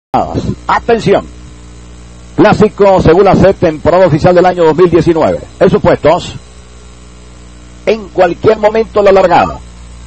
Atención, clásico según la C, temporada oficial del año 2019. En sus puestos, en cualquier momento la largada.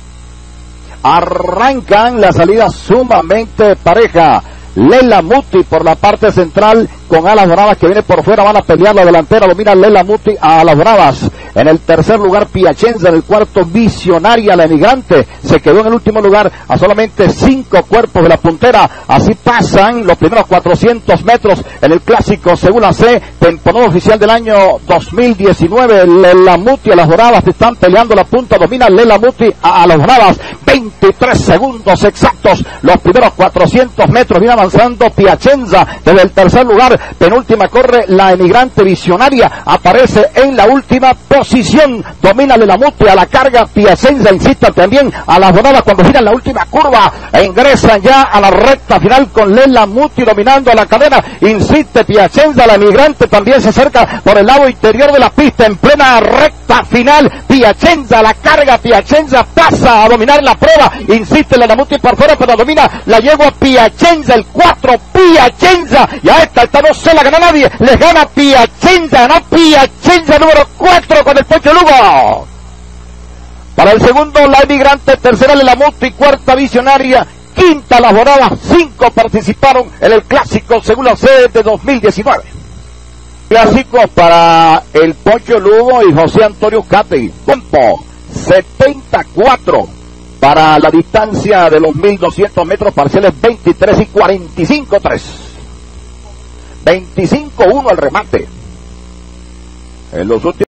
Arrancan la salida sumamente pareja. Lela Muti por la parte central con Alas Bravas que viene por fuera, van a pelear la delantera, domina Lela Muti a Alas Bravas. En el tercer lugar Piacenza, en el cuarto Visionaria, la emigrante, se quedó en el último lugar a solamente 5 cuerpos de la puntera. Así pasan los primeros 400 metros en el clásico según la C, temporada oficial del año 2019. Lela Muti, Alas Bravas están peleando la punta, domina Lela Muti a Alas Bravas. 23 segundos exactos, los primeros 400 metros, viene avanzando Piacenza desde el tercer lugar. Penúltima corre la emigrante Visionaria, aparece en la última posición, domina Lela Muti a la carga Piacenza, insista también a las donadas cuando giran la última curva, e ingresan ya a la recta final con Lela Muti dominando a la cadena, insiste Piacenza, la emigrante también se acerca por el lado interior de la pista en plena recta final. Piacenza a la carga, Piacenza pasa a dominar la prueba, insiste Lela Muti por fuera pero domina la yegua Piacenza, el 4 Piacenza, y a esta no se la gana nadie, les gana Piacenza, ganó Piacenza número 4 con el Pocho Lugo. Para el segundo la emigrante, tercera Lela Muti, cuarta Visionaria, quinta Las Doradas, 5 participaron en el clásico según la C de 2019. Clásico para el Pocho Lugo y José Antonio Cate, tiempo 74 para la distancia de los 1200 metros, parciales 23 y 45-3. 25-1 el remate. En los últimos